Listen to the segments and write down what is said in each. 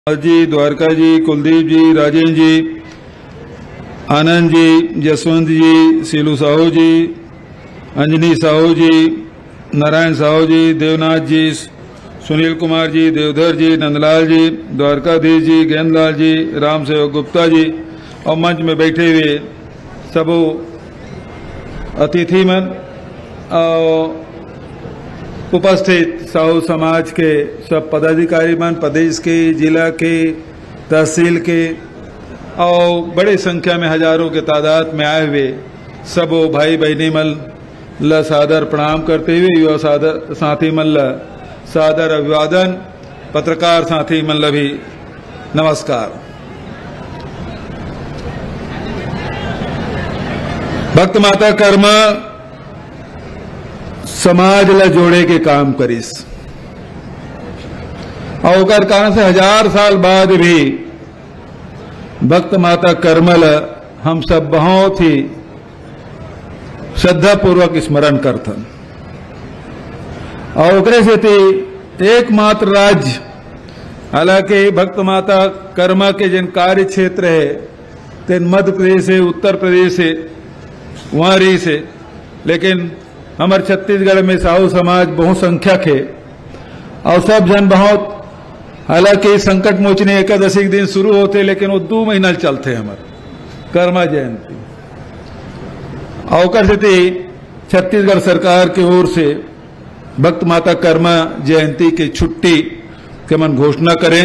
जी, द्वारका जी, कुलदीप जी, राजेंद्र जी, आनंद जी, जसवंत जी, सीलू साहू जी, अंजनी साहू जी, नारायण साहू जी, देवनाथ जी, सुनील कुमार जी, देवधर जी, नंदलाल जी, द्वारकाधीश जी, गेंदलाल जी, राम सेवक गुप्ता जी और मंच में बैठे हुए सब अतिथि मन और उपस्थित साहू समाज के सब पदाधिकारी मन, प्रदेश के, जिला के, तहसील के और बड़ी संख्या में हजारों के तादाद में आए हुए सब भाई बहनी मन ल सादर प्रणाम करते हुए युवा साथी मन ल सादर अभिवादन, पत्रकार साथी मन ल भी नमस्कार। भक्त माता कर्मा समाज ला जोड़े के काम करिस और ओकर कारण से 1000 साल बाद भी भक्त माता कर्मा ला हम सब बहुत ही श्रद्धा पूर्वक स्मरण करथन और ओकरे से एकमात्र राज्य, हालांकि भक्त माता कर्मा के जिन कार्य क्षेत्र है तेन मध्य प्रदेश से, उत्तर प्रदेश से, वहां रही से, लेकिन हमारे छत्तीसगढ़ में साहू समाज बहुत संख्यक है और सब जन बहुत, हालांकि संकट मोचनी एकादशी के दिन शुरू होते लेकिन वो 2 महीना चलते हमारे कर्मा जयंती और से छत्तीसगढ़ सरकार की ओर से भक्त माता कर्मा जयंती की छुट्टी के मन घोषणा करें।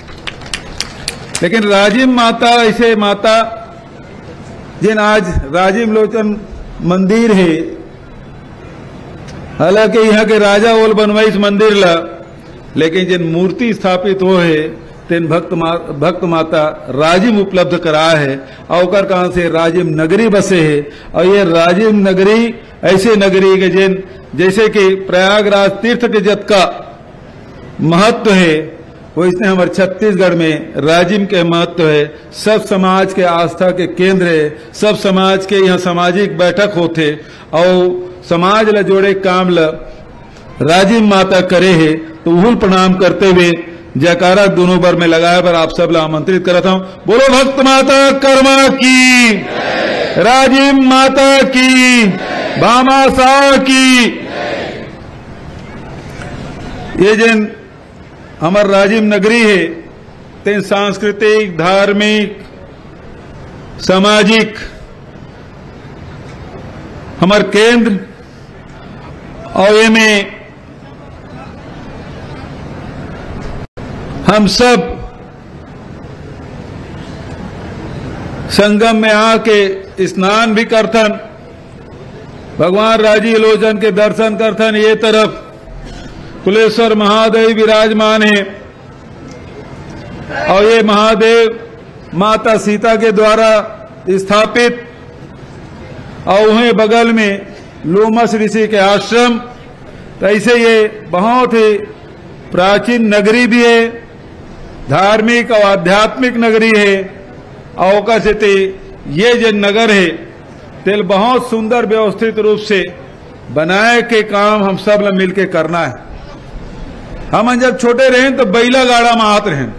लेकिन राजीव माता ऐसे माता जिन आज राजीव लोचन मंदिर है, हालांकि यहाँ के राजा ओल बनवाई इस मंदिर ला, लेकिन जिन मूर्ति स्थापित हो है तेन भक्त माता राजिम उपलब्ध करा है और ओकर कारण से राजिम नगरी बसे है और ये राजिम नगरी ऐसे नगरी के जिन जैसे कि प्रयागराज तीर्थ के जत का महत्व है वैसे हमारे छत्तीसगढ़ में राजिम के महत्व है। सब समाज के आस्था के केंद्र है, सब समाज के यहाँ सामाजिक बैठक होते और समाज ला जोड़े काम ला राजिम माता करे है। तो उहुल प्रणाम करते हुए जयकारा दोनों बार में लगाया पर आप सब ला आमंत्रित करता हूं। बोलो भक्त माता कर्मा की, राजिम माता की, भामा साह की। ये जिन हमार राजिम नगरी है तेन सांस्कृतिक, धार्मिक, सामाजिक हमार केंद्र और ये में हम सब संगम में आके स्नान भी करथन, भगवान राजी लोचन के दर्शन करथन। ये तरफ कुलेश्वर महादेव विराजमान है और ये महादेव माता सीता के द्वारा स्थापित और वहीं बगल में लोमस ऋषि के आश्रम। तो ऐसे ये बहुत ही प्राचीन नगरी भी है, धार्मिक और आध्यात्मिक नगरी है और कैसे ये जो नगर है तेल बहुत सुंदर व्यवस्थित रूप से बनाए के काम हम सब मिल के करना है। हम जब छोटे रहे तो बैला गाड़ा में आते रहे,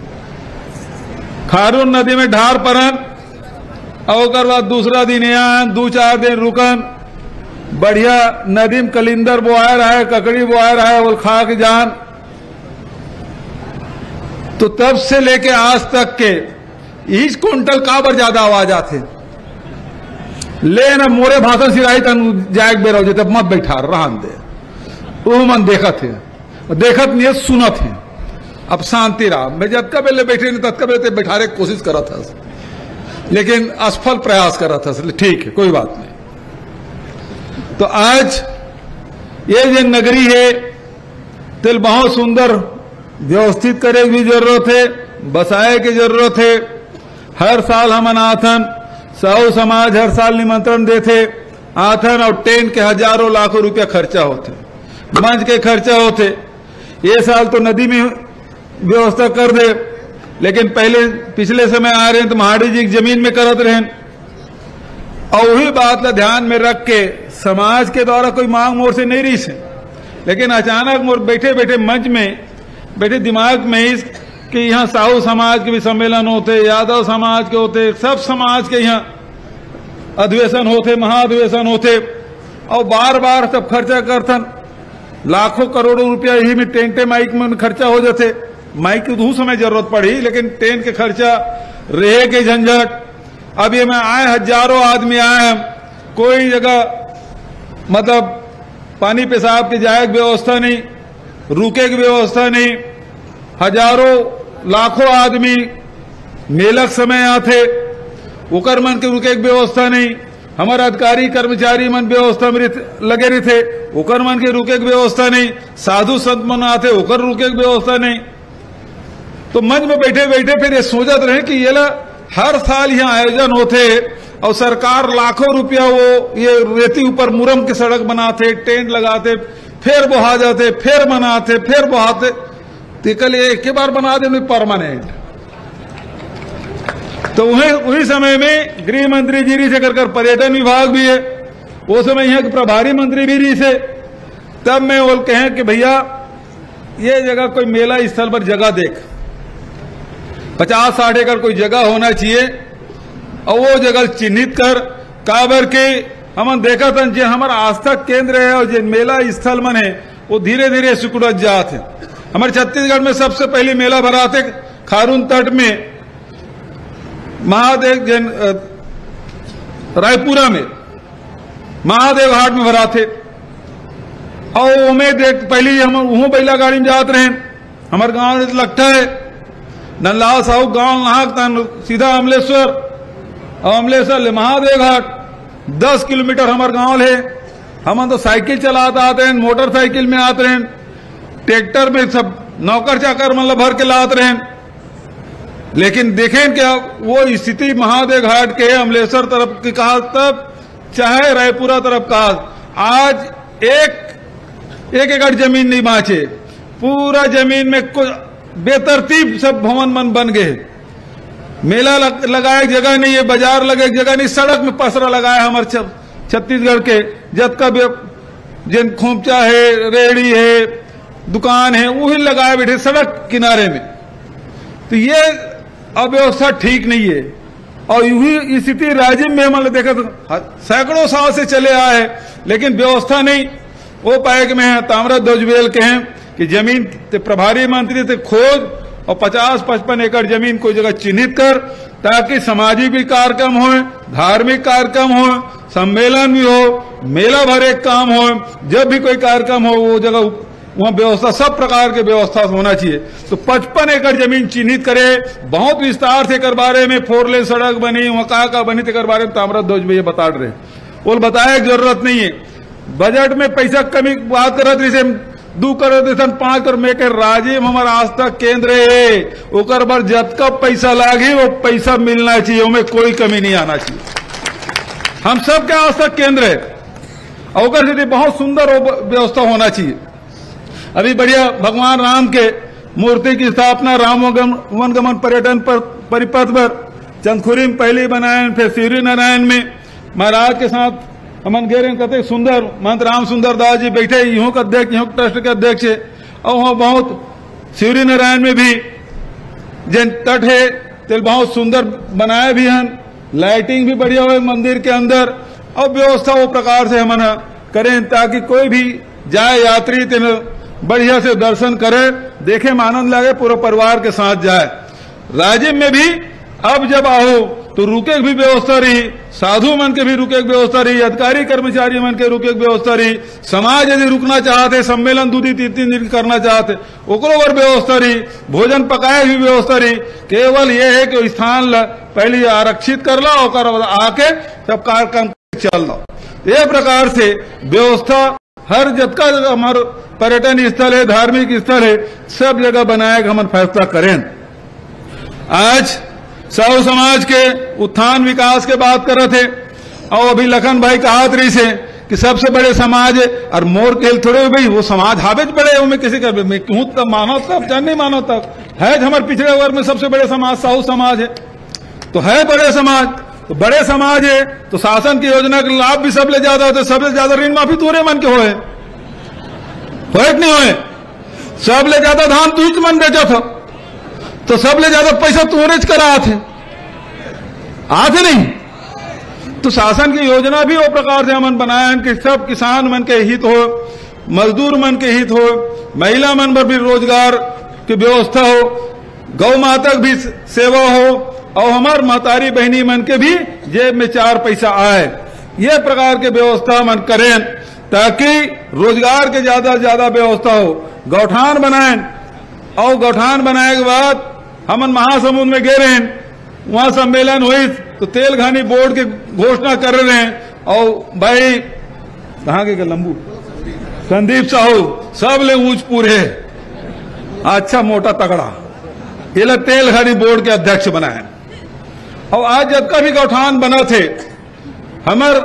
खारून नदी में ढार परन और बाद दूसरा दिन यहाँ 2-4 दिन रुकन, बढ़िया नदी में कलिंदर बोआ रहा है, ककड़ी बोआ रहा है, वो खा के जान। तो तब से लेके आज तक के 20 क्विंटल काबर ज्यादा आवाज आते ले ना मोरे भाषण सिराही तन जाग बेरो जे तब मत बैठा रहन दे। वो मन देखत है, देखत नहीं सुनत है। अब शांति रहा, मैं जब का बेले बैठे नहीं तब का बेले बैठाने की कोशिश करा था लेकिन असफल प्रयास कर रहा था। ठीक है, कोई बात नहीं। तो आज ये जो नगरी है तिल बहुत सुंदर व्यवस्थित करे की जरूरत है, बसाए की जरूरत है। हर साल हम आथन, साहू समाज हर साल निमंत्रण देते आथन और टेंट के हजारों लाखों रुपया खर्चा होते, मंच के खर्चा होते। ये साल तो नदी में व्यवस्था कर दे, लेकिन पहले पिछले समय आ रहे हैं तो महाडी जी की जमीन में करत रहे और वही बात का ध्यान में रख के समाज के द्वारा कोई मांग मोर से नहीं रही से, लेकिन अचानक मोर बैठे बैठे मंच में बैठे दिमाग में इस कि यहाँ साहू समाज के भी सम्मेलन होते, यादव समाज के होते, सब समाज के यहाँ अधिवेशन होते, महाधिवेशन होते, और बार बार सब खर्चा करथन। लाखों करोड़ों रुपया यही में टेंटे माइक में खर्चा हो जाते। माइक की उस समय जरूरत पड़ी, लेकिन टेंट के खर्चा, रहे के झंझट। अब ये में आए हजारों आदमी आए हैं, कोई जगह मतलब पानी पेशाब की जाए व्यवस्था नहीं, रुके की व्यवस्था नहीं। हजारों लाखों आदमी मेलक समय आते, ओकर मन के रुके की व्यवस्था नहीं। हमारे अधिकारी कर्मचारी मन व्यवस्था में लगे रहे थे, ओकर मन के रुके की व्यवस्था नहीं। साधु संत मन आते, ओकर रुके की व्यवस्था नहीं। तो मंच में बैठे बैठे फिर ये सोचत रहे कि ये हर साल यहाँ आयोजन होते और सरकार लाखों रुपया वो ये रेती ऊपर मुरम की सड़क बनाते, टेंट लगाते, फिर बहा जाते, फिर बनाते, फिर बहाते। तो कल एक ही बार बना दे परमानेंट। तो वही समय में गृह मंत्री जी री से कर पर्यटन विभाग भी है, वो समय यहाँ के प्रभारी मंत्री भी री से। तब मैं बोल कहें कि भैया ये जगह कोई मेला स्थल पर जगह देख, 50-60 एकड़ कोई जगह होना चाहिए, और वो जगह चिन्हित कर काबर के हम देखा था जो हमारा आस्था केंद्र है और जो मेला स्थल मन है वो धीरे धीरे सिकुड़त जाते हैं। हमारे छत्तीसगढ़ में सबसे पहले मेला भराते खारून तट में महादेव रायपुरा में महादेव घाट में भराते, और उमें देख पहले हम वहां बैला गाड़ी में जाते रहे। हमारे गांव में लगता है नंदलाल साहू गांव नहाक सीधा अमलेश्वर, और अमलेश्वर ले महादेव घाट 10 किलोमीटर हमारे गांव है। हम तो साइकिल चलाते आते हैं, मोटरसाइकिल में आते हैं, ट्रैक्टर में सब नौकर चाकर मतलब भर के लाते रहे। लेकिन देखें क्या वो स्थिति महादेव घाट के अमलेश्वर तरफ की कहा, तब चाहे रायपुरा तरफ कहा, आज एक एकड़ जमीन नहीं बाँचे। पूरा जमीन में कुछ बेतरतीब सब भवन मन बन गए। मेला लगाए जगह नहीं है, बाजार लगे जगह नहीं, सड़क में पसरा लगाया हमारे छत्तीसगढ़ के जत का जिन खोपचा है, रेहड़ी है, दुकान है, वही लगाए बैठे सड़क किनारे में। तो ये अव्यवस्था ठीक नहीं है। और यही स्थिति राज्य में हमने देखा तो सैकड़ों साल से चले आए, लेकिन व्यवस्था नहीं। वो पाए में ताम्रध्वज बेल के हैं कि जमीन प्रभारी मंत्री थे खोज और 50-55 एकड़ जमीन कोई जगह चिन्हित कर, ताकि सामाजिक भी कार्यक्रम हो, धार्मिक कार्यक्रम हो, सम्मेलन भी हो, मेला भर एक काम हो, जब भी कोई कार्यक्रम हो वो जगह वहां व्यवस्था, सब प्रकार के व्यवस्था होना चाहिए। तो 55 एकड़ जमीन चिन्हित करे, बहुत विस्तार से कर बारे में 4 लेन सड़क बनी, वहां का बनी थे कर बारे में ताम्रध्वज में ये बता रहे, वो बताए जरूरत नहीं है। बजट में पैसा कमी बात करत रही से 2 करोड़ देते 5 करोड़ में के राज्य में हमारा आस्था केंद्र है, ओकर बार जतका पैसा लागी वो पैसा मिलना चाहिए, उनमें कोई कमी नहीं आना चाहिए। हम सब के आस्था केंद्र है, और यदि बहुत सुंदर व्यवस्था होना चाहिए। अभी बढ़िया भगवान राम के मूर्ति की स्थापना राम वनगमन पर्यटन पर परिपथ पर चंदखुरी में पहले बनाए, फिर शिवरी नारायण में महाराज के साथ हमन गेरे कहते सुंदर महंत राम सुंदर दास जी बैठे, यूं का अध्यक्ष, यूं ट्रस्ट के अध्यक्ष है। और वहां बहुत शिवरी नारायण में भी जिन तट है तो बहुत सुंदर बनाए भी हैं, लाइटिंग भी बढ़िया हो मंदिर के अंदर, और व्यवस्था वो प्रकार से हम करें ताकि कोई भी जाए यात्री तो बढ़िया से दर्शन करे, देखे में आनंद लगे, पूरे परिवार के साथ जाए। राज्य में भी अब जब आओ तो रुके की भी व्यवस्था रही, साधु मन के भी रुके की व्यवस्था रही, अधिकारी कर्मचारी मन के रुके की व्यवस्था रही, समाज यदि रुकना चाहते, सम्मेलन 2-3 दिन करना चाहते ओकरो और व्यवस्था रही, भोजन पकाए भी व्यवस्था रही। केवल ये है कि स्थान पहले आरक्षित कर लो और आके सब कार्यक्रम चल लो। ये प्रकार से व्यवस्था हर जगह हमारे पर्यटन स्थल है, धार्मिक स्थल है, सब जगह बनाए हम फैसला करें। आज साहू समाज के उत्थान विकास के बात कर रहे थे, और अभी लखन भाई कहा रही से कि सबसे बड़े समाज है, और मोर खेल थोड़े भाई वो समाज हावेज बड़े हो, मैं किसी का मैं क्यों तब मानो तब चाहे नहीं मानो तब है। हमारे पिछड़े वर्ग में सबसे बड़े समाज साहू समाज है, तो है बड़े समाज। तो बड़े समाज है तो शासन की योजना के लाभ भी सबले ज्यादा होते, सबसे ज्यादा ऋण माफी तोरे मन के होए नहीं होए, सबले ज्यादा धान तू मन बेचा था, तो सब ले ज्यादा पैसा तोरेज करा आते नहीं। तो शासन की योजना भी वो प्रकार से हमन बनाए कि सब किसान मन के हित हो, मजदूर मन के हित हो, महिला मन पर भी रोजगार की व्यवस्था हो, गौ माता की भी सेवा हो और हमार महतारी बहनी मन के भी जेब में 4 पैसा आए। ये प्रकार के व्यवस्था मन करें ताकि रोजगार के ज्यादा से ज्यादा व्यवस्था हो। गौठान बनाए और गौठान बनाए के बाद हमन महासमुंद में गए रहे, वहां सम्मेलन हुई तो तेल घानी बोर्ड के घोषणा कर रहे हैं और भाई कहाँ के लंबू संदीप साहू सब ले ऊंच पूरे अच्छा मोटा तगड़ा ये तेल घानी बोर्ड के अध्यक्ष बनाए। और आज जब का भी गौठान बना थे हमार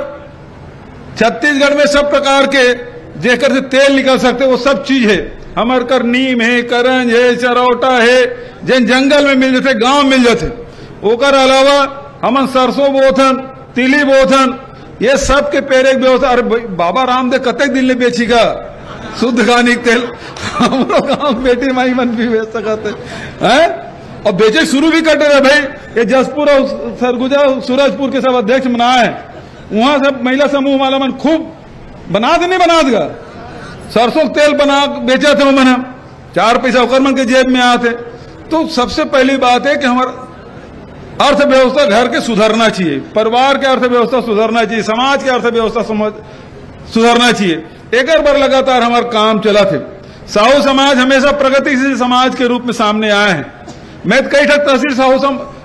छत्तीसगढ़ में सब प्रकार के जेकर से तेल निकल सकते वो सब चीज है। हमार कर नीम है, करंज है, चरौटा है, जिन जंगल में मिल जाते गांव मिल जाते। ओकर अलावा हमन सरसों बोथन, तिली बोथन, ये सब के पेड़ एक व्यवस्था। अरे बाबा रामदेव कतक दिन ले बेचीगा शुद्ध गानी तेल हमारा गांव बेटी माई मन भी बेच सकते हैं और बेचे शुरू भी कर रहे भाई। ये जसपुर और सरगुजा सूरजपुर के सब अध्यक्ष बनाए हैं, वहां सब महिला समूह वाला मन खूब बना दे नहीं बना देगा सरसों तेल बना बेचा थे मैंने 4 पैसा ओकर मन के जेब में आते। तो सबसे पहली बात है कि हमारा अर्थव्यवस्था घर के सुधरना चाहिए, परिवार के अर्थव्यवस्था सुधरना चाहिए, समाज के अर्थव्यवस्था सुधरना चाहिए। एक बार लगातार हमारा काम चला थे। साहू समाज हमेशा प्रगतिशील समाज के रूप में सामने आए हैं। मैं कई तहसील साहू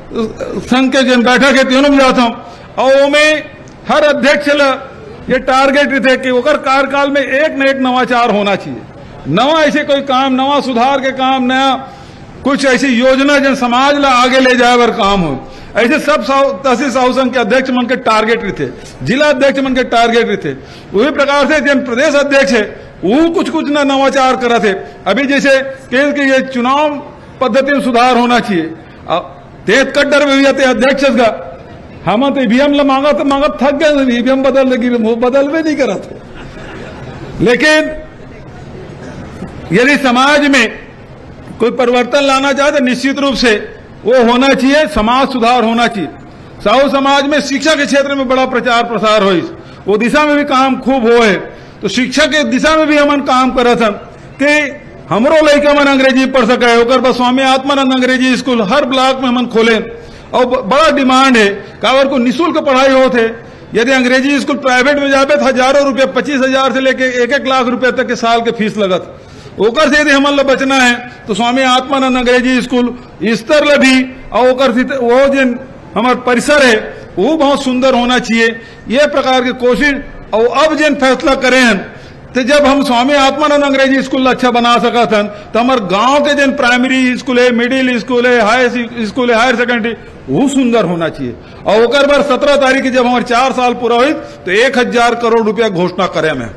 संघ के जन बैठक है तीनों में जाता हूं और में हर अध्यक्ष ये टारगेट थे कि ओकर कार्यकाल में एक न एक नवाचार होना चाहिए। नवा ऐसे कोई काम, नवा सुधार के काम, नया कुछ ऐसी योजना जन समाज ला आगे ले जाए वर काम हो। ऐसे सब तहसील साहू संघ के अध्यक्ष मन के टारगेट थे, जिला अध्यक्ष मन के टारगेट थे। वही प्रकार से जन प्रदेश अध्यक्ष है वो कुछ कुछ न नवाचार करा थे। अभी जैसे केंद्र के ये चुनाव पद्धति में सुधार होना चाहिए। तेज कट्टर में भी जाते अध्यक्ष का हम तो ईवीएम ला मांगा तो मांगा थक गए, ईवीएम बदल लगी वो बदल भी नहीं करा था। लेकिन यदि समाज में कोई परिवर्तन लाना चाहे तो निश्चित रूप से वो होना चाहिए, समाज सुधार होना चाहिए। साहू समाज में शिक्षा के क्षेत्र में बड़ा प्रचार प्रसार हो, वो दिशा में भी काम खूब हो है। तो शिक्षा के दिशा में भी हमन काम करत हन कि हमरो लड़का मन अंग्रेजी पढ़ सके। ओकर बाद स्वामी आत्मानंद अंग्रेजी स्कूल हर ब्लॉक में हमन खोले और बड़ा डिमांड है कावर को निःशुल्क पढ़ाई होते। यदि अंग्रेजी स्कूल प्राइवेट में जाबे तो हजारों रुपये 25,000 से लेके 1-1 लाख रुपए तक के साल के फीस लगत। ओकर से यदि हमन ला बचना है तो स्वामी आत्मानंद अंग्रेजी स्कूल स्तर ले भी और ओकर वो जिन हमार परिसर है वो बहुत सुंदर होना चाहिए। ये प्रकार की कोशिश और अब जिन फैसला करें हैं तो जब हम स्वामी आत्मानंद अंग्रेजी स्कूल अच्छा बना सकत हन तो हमारे गांव के जिन प्राइमरी स्कूल है, मिडिल स्कूल है, हाई स्कूल है, हायर सेकेंडरी वो सुंदर होना चाहिए। और ओकर बार 17 तारीख जब हमारे 4 साल पूरा हुई तो 1000 करोड़ रुपया घोषणा करे में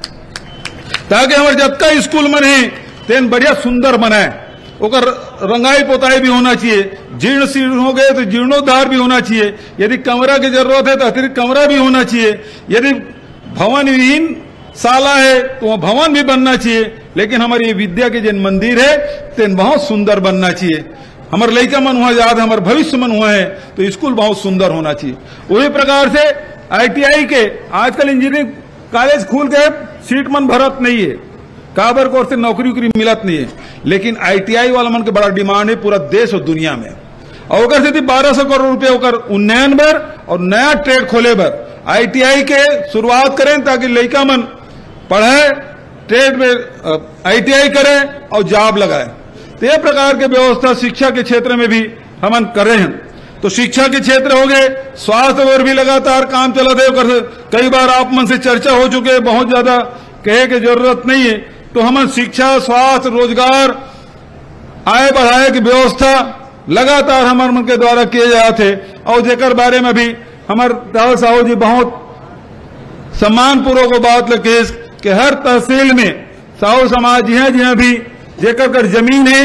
ताकि हमारे जब स्कूल मन है तेन बढ़िया सुंदर बनाए। ओकर रंगाई पोताई भी होना चाहिए, जीर्ण शीर्ण हो गए तो जीर्णोद्धार भी होना चाहिए। यदि कमरा की जरूरत है तो अतिरिक्त कमरा भी होना चाहिए। यदि भवन विहीन शाला है तो वह भवन भी बनना चाहिए। लेकिन हमारी ये विद्या के जिन मंदिर है तेन बहुत सुंदर बनना चाहिए। हमारे लड़का मन हुआ याद, हमारे भविष्य मन हुआ है तो स्कूल बहुत सुंदर होना चाहिए। वही प्रकार से ITI के आजकल इंजीनियरिंग कॉलेज खुल गए, सीट मन भरत नहीं है, काबर कोर्स से नौकरी उकरी मिलत नहीं है। लेकिन ITI वाला मन के बड़ा डिमांड है पूरा देश और दुनिया में। और अगर से 1200 करोड़ रुपए होकर उन्नयन बर और नया ट्रेड खोले बर ITI के शुरुआत करें ताकि लड़का मन पढ़े, ट्रेड में ITI करें और जॉब लगाए। तो यह प्रकार के व्यवस्था शिक्षा के क्षेत्र में भी हम कर रहे हैं। तो शिक्षा के क्षेत्र हो गए, स्वास्थ्य और भी लगातार काम चला थे। कई बार आप मन से चर्चा हो चुके, बहुत ज्यादा कहे की जरूरत नहीं है। तो हम शिक्षा, स्वास्थ्य, रोजगार, आय बढ़ाए की व्यवस्था लगातार हमारे मन के द्वारा किए जाते। और जेकर बारे में भी हमारे दाऊ साहू जी बहुत सम्मान पूर्वक बात लगे कि हर तहसील में साहू समाज जहाँ भी जेकर कर जमीन है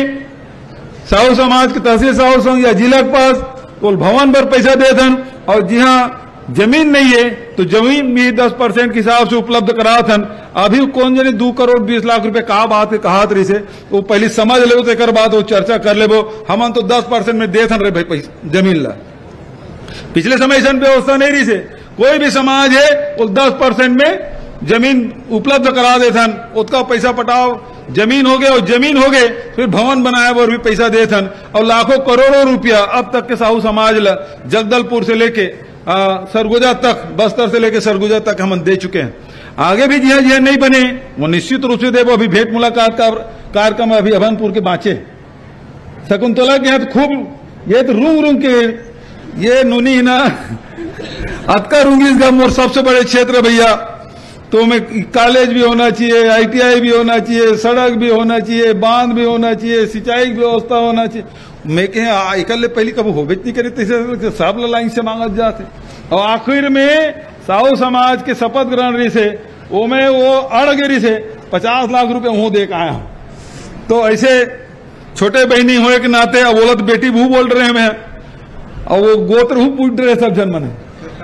साहू समाज के तहसील साहू संघ या जिला के पास तो भवन पर पैसा देते हैं। और जहाँ जमीन नहीं है तो जमीन भी 10% के हिसाब से उपलब्ध करा था। अभी कौन जाने 2 करोड़ 20 लाख रुपए कहा बात है कहा रही से वो पहले समझ ले तो एक बात वो चर्चा कर ले हम तो 10% में दे थे भाई पैसा जमीन ला। पिछले समय ऐसा व्यवस्था नहीं रही से कोई भी समाज है वो 10% में जमीन उपलब्ध करा देते उसका पैसा पटाओ जमीन हो गए और जमीन हो गए फिर भवन बनाया और भी पैसा देते और लाखों करोड़ों रुपया अब तक के साहू समाज ला जगदलपुर से लेके सरगुजा तक बस्तर से लेके सरगुजा तक हम दे चुके हैं। आगे भी जिया जिया नहीं बने वो निश्चित रूप से देवो। अभी भेंट मुलाकात का कार्यक्रम अभी अभनपुर के बाँचे शकुंतला के यहाँ तो खूब ये तो रूंग रूंग के ये नूनी ना अतका रूंगी इसका मोर सबसे बड़े क्षेत्र भैया तो में कॉलेज भी होना चाहिए ITI भी होना चाहिए सड़क भी होना चाहिए बांध भी होना चाहिए सिंचाई की व्यवस्था होना चाहिए। मैं कहे इकल्ले पहले कभी हो नहीं करे तो सब लाइन से मांगत जाते और आखिर में साहू समाज के शपथ ग्रहण रही से वो में वो अड़गिरी से 50 लाख रुपए हूं देख आया तो ऐसे छोटे बहनी होने के नाते अब बोलत बेटी भू बोल रहे हैं मैं और वो गोत्र हूं पूछ रहे सब जन मने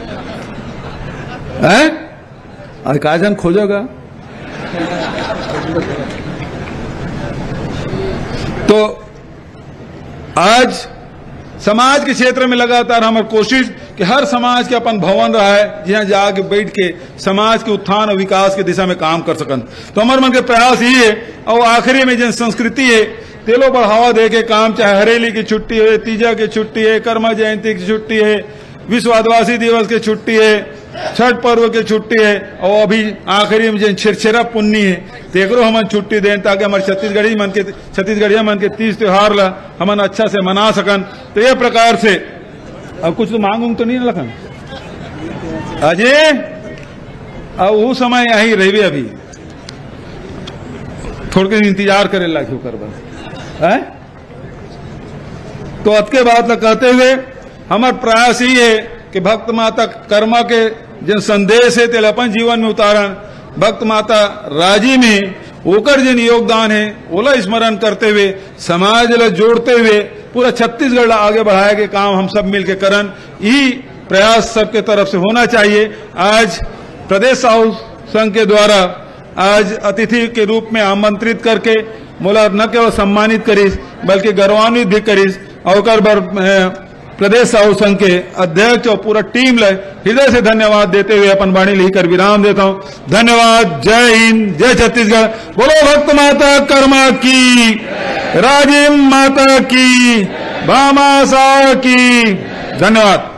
हैं का जन खोजोगा तो आज समाज के क्षेत्र में लगातार हमारी कोशिश कि हर समाज के अपन भवन रहा है जहां जाके बैठ के समाज के उत्थान और विकास की दिशा में काम कर सकन। तो हमारे मन के प्रयास ये है और आखिरी में जिन संस्कृति है तेलो बढ़ावा दे के काम चाहे हरेली की छुट्टी है तीजा की छुट्टी है कर्मा जयंती की छुट्टी है विश्व आदिवासी दिवस की छुट्टी है छठ पर्व की छुट्टी है और अभी आखिरी में जिन छिरछिरा पुन्नी है तेकरो हमन छुट्टी दें ताकि हमारे छत्तीसगढ़िया मन के 30 त्योहार ला हमन अच्छा से मना सकन। तो ये प्रकार से अब कुछ तो मांग तो नहीं लखन अजय अब वो समय यही रही अभी थोड़े इंतजार करे ला क्यों कर बस है। तो अत के बाद कहते हुए हमारा प्रयास ही है कि भक्त माता कर्मा के जिन संदेश है तेल अपन जीवन में उतारण भक्त माता राजी में ओकर जिन योगदान है ओला स्मरण करते हुए समाज ला जोड़ते हुए पूरा छत्तीसगढ़ ला आगे बढ़ाए के काम हम सब मिलके करन यही प्रयास सबके तरफ से होना चाहिए। आज प्रदेश साहू संघ के द्वारा आज अतिथि के रूप में आमंत्रित करके मोला न केवल सम्मानित करीस बल्कि गौरवान्वित भी करीस और प्रदेश साहू संघ के अध्यक्ष और पूरा टीम ले हृदय से धन्यवाद देते हुए अपन वाणी लेकर विराम देता हूं। धन्यवाद। जय हिंद जय छत्तीसगढ़। बोलो भक्त माता कर्मा की राजिम माता की भामा साह की। धन्यवाद।